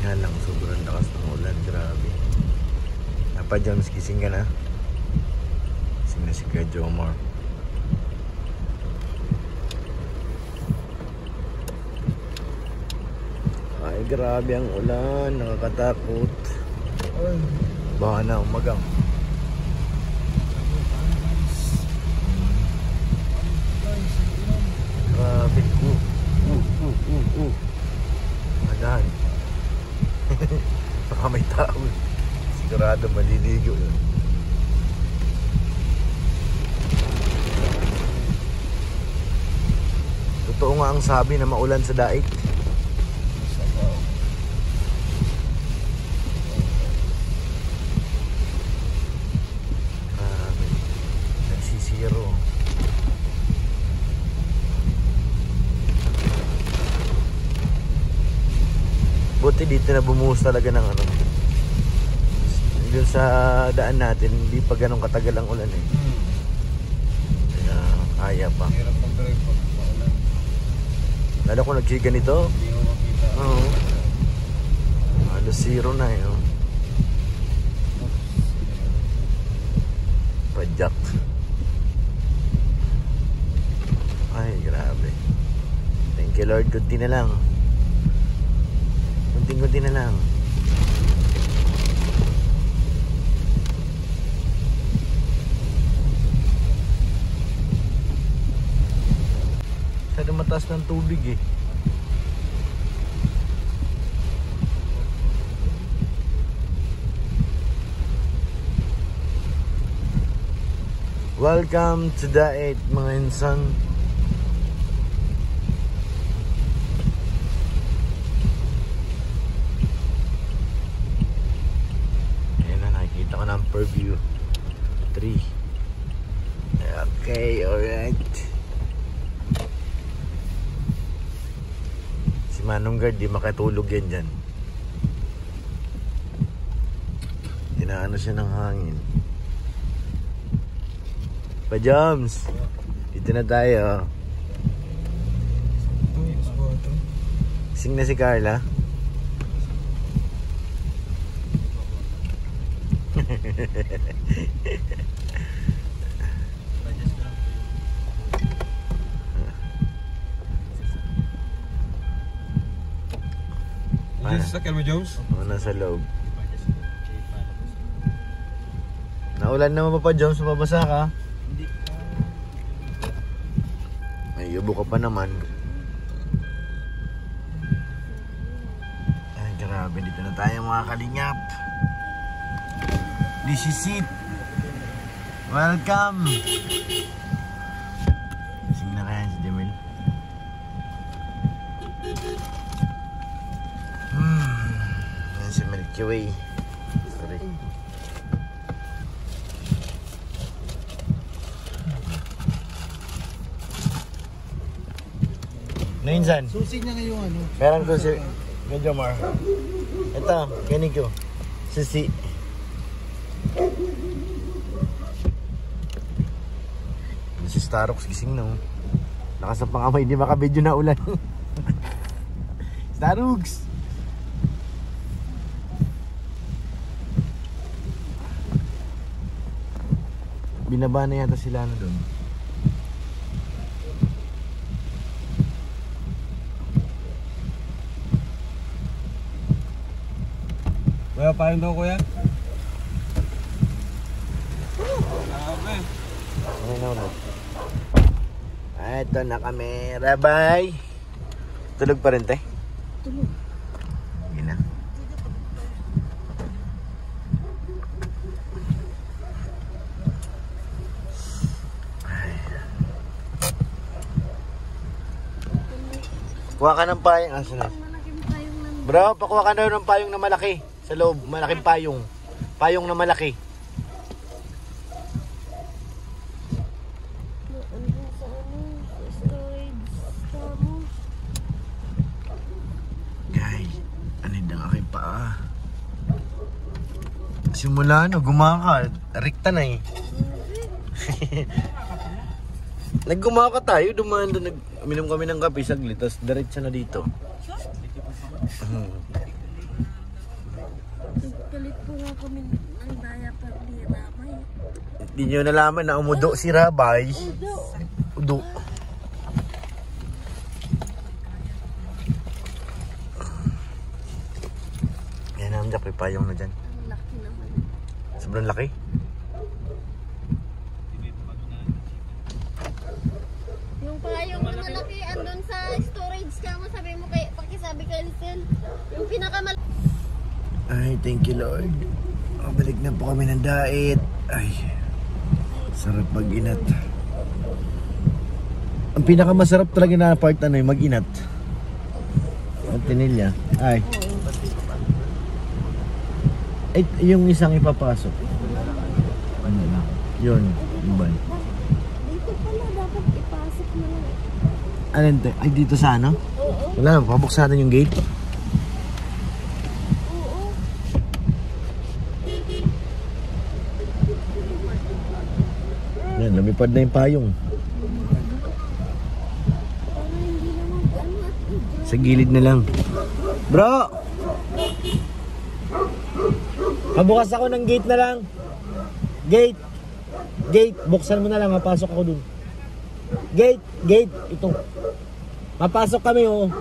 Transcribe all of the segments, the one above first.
Nga lang, sobrang lakas ng ulan. Grabe. James, gising ka na? Gising na si Kuya Jomar. Ay, grabe ang ulan. Nakakatakot. Ay, baka na umagang. Grabe. Madahan. Baka may tao. Sigurado maliligo yun. Totoo nga ang sabi na maulan sa daig. Nagsisiro. Buti dito na bumuhos talaga ng ano. Doon sa daan natin, hindi pa ganun katagal ang ulan eh. Kaya kaya pa. Hirap mag-drive pag maulan. Lalo kung nagsiga nito. Hindi mo makita. Oo. Halos zero na eh. Oh. Pajak. Ay, grabe. Thank you Lord, kunti na lang. Kunti na lang. Masyado mataas ng tubig eh. Welcome to Daet mga insan. Ayan na, nakikita ko ng Purview 3. Okay, alright. Si Manong Guard, di makatulog yan dyan. Inaano siya ng hangin. Pa-Jams, dito na tayo. Sing na si Carla. Sakyan mo, Jones? Oo, nasa loob. Naulan naman pa, Jones, mababasa ka. Ay, yubo ka pa naman. Ay, grabe. Dito na tayo mga kalingap. This is it. Welcome. Sing na kaya si Jamil. Yan si Milky Way. Sorry. Nainsan? Susi niya ngayon ano? Meron ko si Medyo Mar. Ito, ganito. Susi. Si Starox gising na. Lakas ng pangamay, hindi makabidyo na ulan. Starox! Binaba na yata sila na doon. Kuya, paano daw kuya? Grabe. Okay na ulit. Ito na kami. Bye-bye. Tulog pa rin, te? Tulog. Sige na. Kuha ka ng payong. Ah, sunod. Malaking payong ng... Bro, pakuha ka daw ng payong na malaki. Sa loob, malaking payong. Payong na malaki. Andun sa ano, sa storage. Tamo. Guys, anid ang aking paa. Simula no, gumaka. Rikta na eh. Naggumaka tayo, dumaan doon. Uminom kami ng kape saglit, tapos diretso na dito. Nagpalit po nga kami ng diaper ni Ramay. Hindi nyo nalaman na umudo si Rabay. Udo. Yan naman dyan, may payong na dyan. Ang laki naman. Sobrang laki. Yung payong na malaki, andun sa storage ka mo, sabi mo kay, pakisabi kay Lisel. Yung pinakamal... Ay, thank you Lord. Balik na po kami ng diet. Ay, sarap mag-inat. Ang pinakamasarap talaga na part ano yung mag-inat. Ang tinilya. Ay. Ay, yung isang ipapasok. Yun. Iban. Dito pala, dapat ipasok mo lang. Ano yun? Ay, dito sa ano? Oo. Wala, pabuksan natin yung gate. Oo. Yan, lumipad na yung payong. Para hindi na mag-ano at i-dry. Sa gilid na lang. Bro! Pabukas ako ng gate na lang. Gate. Gate. Buksan mo na lang. Mapasok ako dun. Gate. Gate. Ito. Mapasok kami, oh.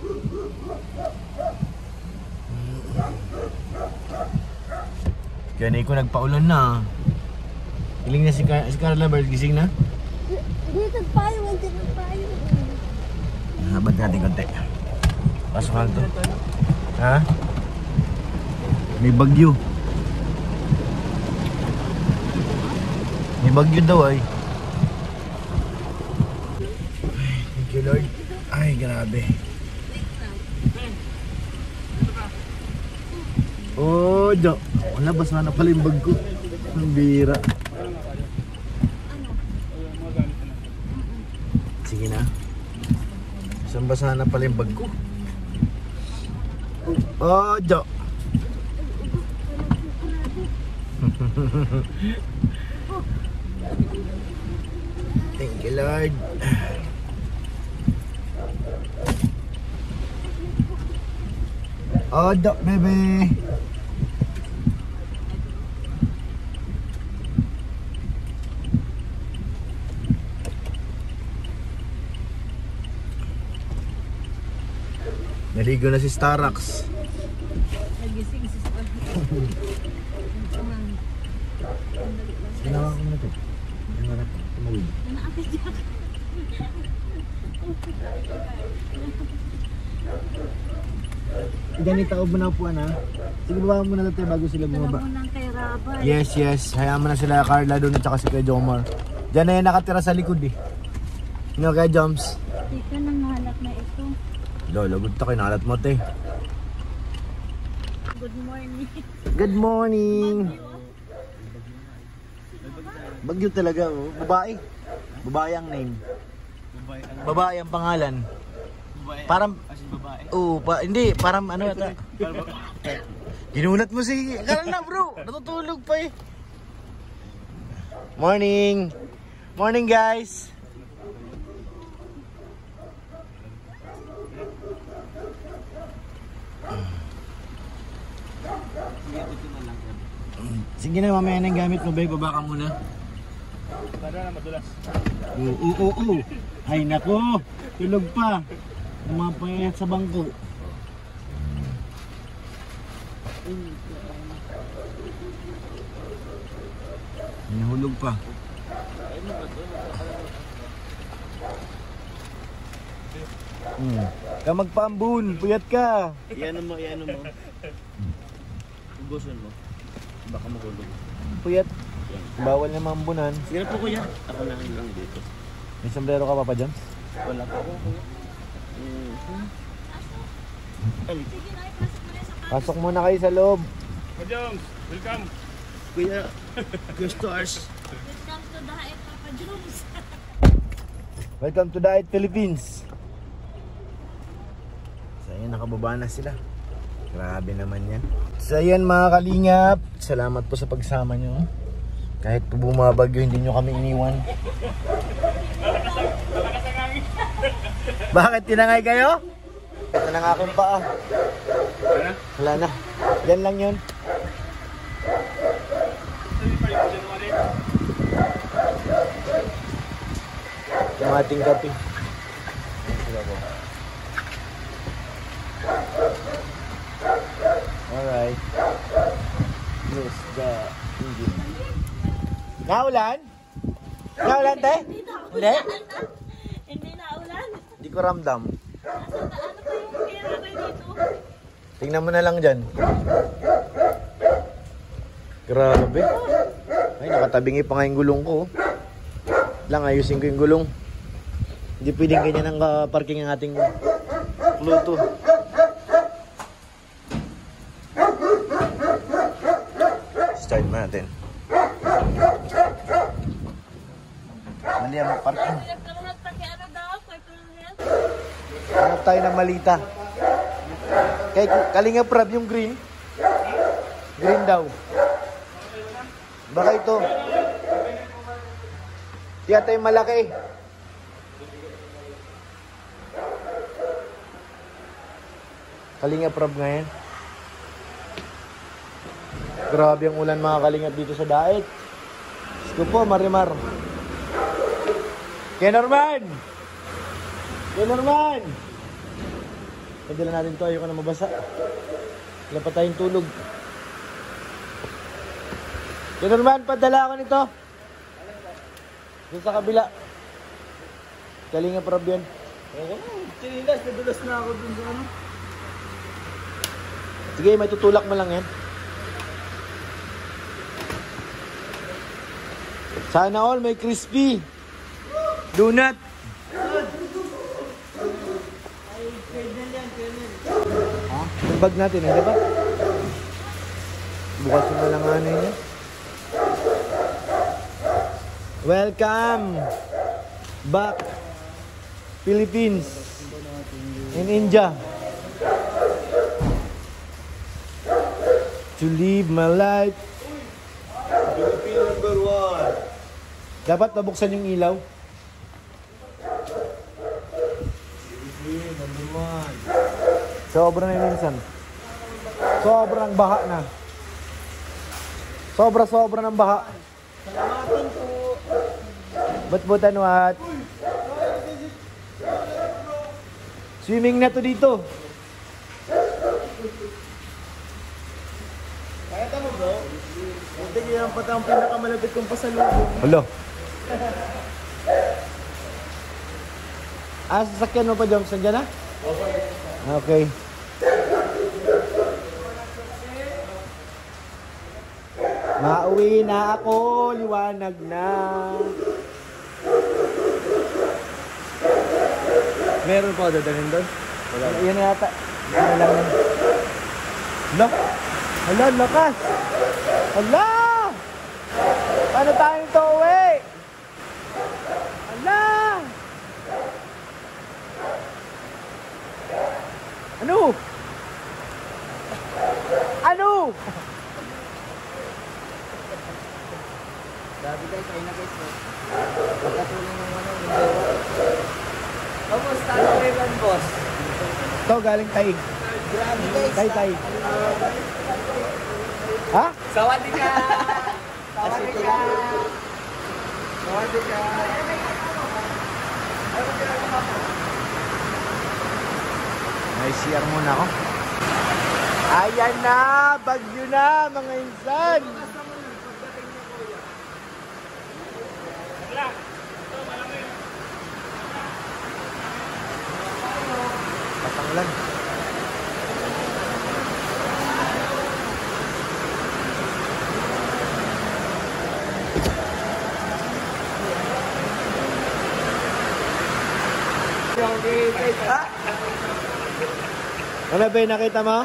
Kaya ko nagpaulan na. Hiling na si Carla Bird. Gising na? Dito payong, hindi na payong. Habad natin konti. Pasok lang to. Ha? May bagyo. May bagyo daw ay. Thank you Lord. Ay, grabe. Oh, do. Wala, basa na pala yung bag ko. Ang bira. Sige na. Isang basa na pala yung bag ko. Oh, do. Thank you Lord. Oh, do, baby. Naligo na si Starax. Nagising si Ginawa ko na ito. Ginawa ko. Tumawid. Naapit siya. Ganito ako na upuan ha. Sige, baba mo na tayo bago sila bumaba. Alam mo nang kay Rabay. Yes, yes. Hayaan mo na sila Carla doon at saka si Kuya Jomar. Diyan na yan nakatira sa likod eh. Ano kaya Joms? Teka, nanghalap na ito. Lolo, good to kinalat mo te. Good morning. Good morning. Bagyo talaga oh. Babae. Babae ang name. Babae ang pangalan. Parang hindi, parang ano ata. Ginunat mo si Carla bro. Natutulog pa eh. Morning. Morning guys. Sige na, mamaya na yung gamit mo, babe. Baba ka muna. Para na madulas. Oo. Ay, nako. Tulog pa. Umapayat sa bangko. Nahulog pa. Ka magpaambun, puyat ka. Iyan mo. Ubusin mo. Baka mahulog. Puyat. Bawal na maambunan. Sige po kuya. Ako na lang dito. May sombrero ka pa pa dyan? Wala pa ako. Pasok muna kayo sa loob. Jones, welcome. Kuya, gusto ours. Welcome to Daet, Papa Jones. Welcome to Diet Philippines. So ayan, nakababa na sila. Grabe naman yan. So ayan mga kalingap, salamat po sa pagsama nyo. Kahit po bumabagyo, hindi nyo kami iniwan. Bakit? Tinangay kayo? Ito na nga aking paa. Wala na. Yan lang yun. Yung ating kape. Alright. Close the engine. Naulan? Naulan, te? Hindi? Hindi na ulan. Hindi ko ramdam. Ano pa yung pinagay dito? Tingnan mo na lang dyan. Grabe. Ay, nakatabingi pa nga yung gulong ko. Lang, ayusin ko yung gulong. Hindi pwedeng ganyan ang parking ang ating Pluto. Start natin. Mali ang parking. Hanap tayo ng malita. Kay Kalinga Prab yung green. Green daw. Baka ito. Tiyata yung malaki. Kalinga Prab nga yan. Grabe ang ulan mga kalingap dito sa Daet. Gusto po, Marimar. Kaya Norman! Kaya Norman! Padala natin to, ayoko na mabasa. Wala pa tayong tulog. Kaya Norman, padala ako nito. Doon sa kabila. Kalinga Prab yan. Tinilas, nadulas na ako dun sa ano. Sige, may tutulak mo lang yan. Sana all may crispy donut. Ha? Yung bag natin, hindi ba? Bukas mo lang ano yun. Welcome back Philippines and India to live my life. Philippine number 1. Dapat mabuksan yung ilaw. Sobra na yung minsan. Sobrang baha na. Sobra ng baha. Salamatin po. But what? Swimming na to dito. Kaya tamo bro. Hindi yan pati ang pinakamalapit kong pasalubong. Hello. Sasakyan mo pa, Joms? Nandiyan na? Okay. Mauwi na ako, liwanag na. Meron pa dadalhin doon? Wala. Yan na yata. Yan na lang yan. Hala? Hala, lakas! Hala! Paano tayo ito uwi? Hala! Ano? Ano? Grabe guys, ayun na guys. Pagkatuloy ng ano, kamusta ang Revan boss? Ito galing Taig. Grabe guys. Tay. Ha? Sawadika! Sawadika! Sawadika! May CR muna ako. Ayan na! Bagyo na mga insan! Patanglan. Ano ba yung nakita mo?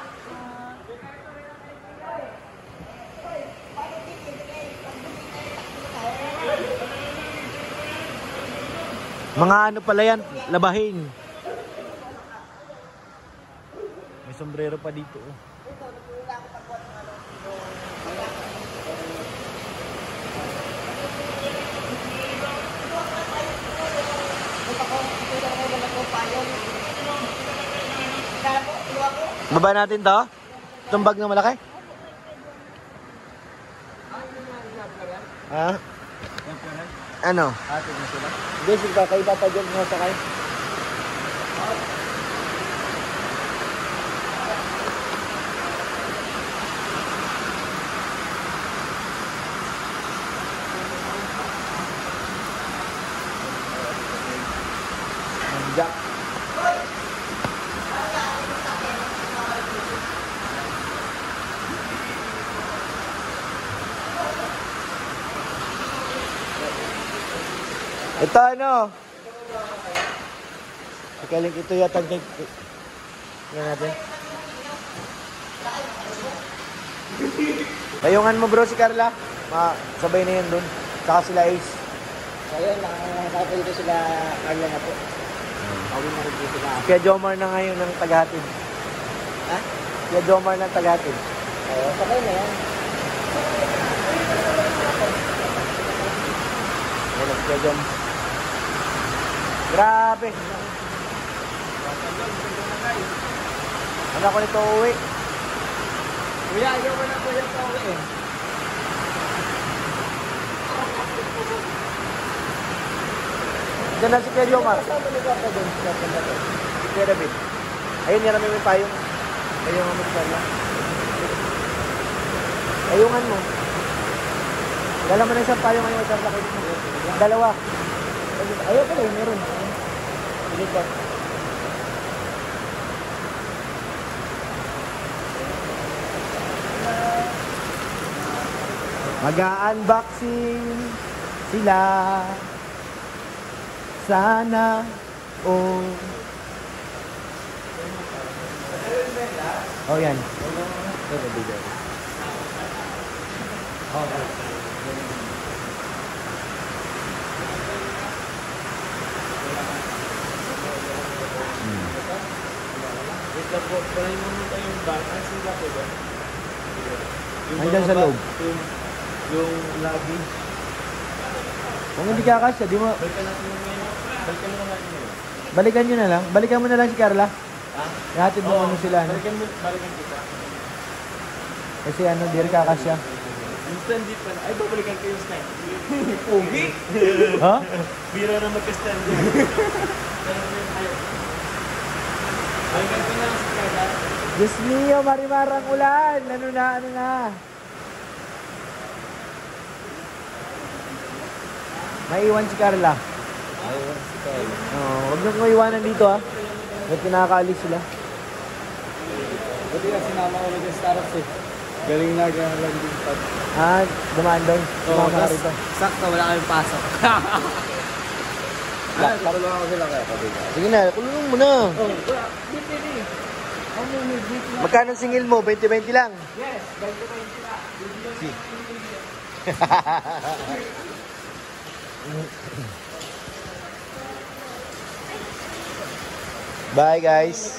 Mga ano pala yan, labahin. May sombrero pa dito. Oh. Baba natin to? Itong bag na malaki? Ha? Ano? Hatid na sila. Hindi, sige kakaiba pa dyan nga sakay. Jack. Ito ano? Ikaling ito yata yan natin. Layungan mo bro si Carla. Sabay na yan dun. Saka sila Ace. So ayun, nakakapalito sila Carla na po. Awin na rin po sila. Kaya Jomar na ngayon ng tagahatid. Ha? Kaya Jomar ng tagahatid. Oo, sakay na yan. Ayan, Kaya Jom. Grabe. Ano ako nito uwi? Kuya, ayaw ko na kuya pa uwi eh. Diyan na si Kaya Jomar. Kasama nila pa doon sa pagdating. Si Kuya David. Ayun, yan namin may payong. Payungan mo si Carla. Payungan mo. Dala mo na isang payong ngayon, Carla. Dalawa. Ayaw pala, meron. Sige pa. Mag-unboxing sila. Sana all. Oh, yan. Ito, bigay. Okay. Ito po, palayin mo muna yung bag. Ang sila po ba? Nandyan sa loob. Yung lobby. Kung hindi kakasya, di mo... Balikan natin yung ngayon. Balikan mo naman yun. Balikan nyo na lang. Balikan mo na lang si Carla. Ha? Ihatid mo ano sila. No? Balikan kita. Kasi ano, di rin kakasya. Instant di pa na. Ay, babalikan ko yung stand. Ugi! Ha? Bira na magka-stand yun. Balikan ko na si Carla. Diyos mio, marimarang ulan. Ano na. Maiwan si Carla. Ayun, si Carla. Huwag nyo kong iwanan dito ha. Ba't kinakaalis sila? Buti nga sinama ko ulit yung Starbucks eh. Galing na lang din pa. Dumaan doon. Sumama ka rito. Sakto, wala kayong pasok. Tutulungan ko sila kaya kabila. Sige na, kulungan mo na. Dito. Ang may dito na. Magkano singil mo? 20-20 lang. Yes, 20-20 na. Bye guys.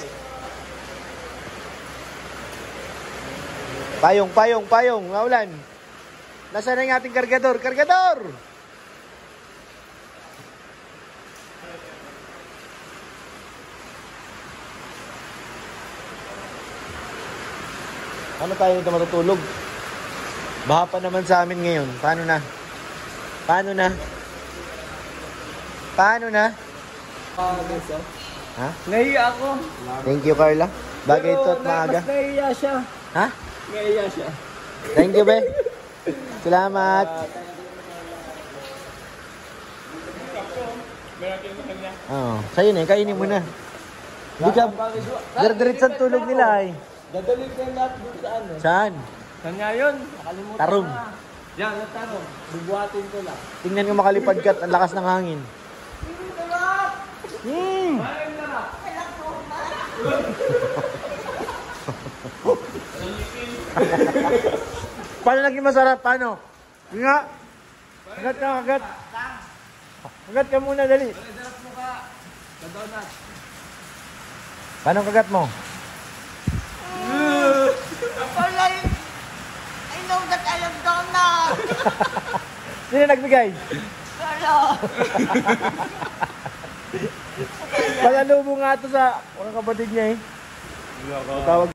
Payong. Naulan. Nasaan na yung ating kargador? Kargador! Ano tayo dito matutulog? Baha pa naman sa amin ngayon. Paano na? Ha? Nahiya ako. Thank you, Carla. Bagay ito at maaga. Mas nahiya siya. Ha? Nahiya siya. Thank you, be. Salamat. Sa'yo na, kainin mo na. Hindi ka, diretsan tulog nila eh. Dadalik ko yung lahat doon sa ano. Saan? Kanya yun. Nakalimutan Tarong. ko na. Yan, yung tarong. Bubuhatin ko lang. Tingnan ko makalipad ka at ang lakas ng hangin. Paano naging masarap? Paano? Hindi nga. Kagat ka, kagat. Kagat ka muna, dali. Paano kagat mo? I know that I am donut. Sino nagbigay? Pero, Palalubo nga ito sa mga kapatid niya eh. Tawag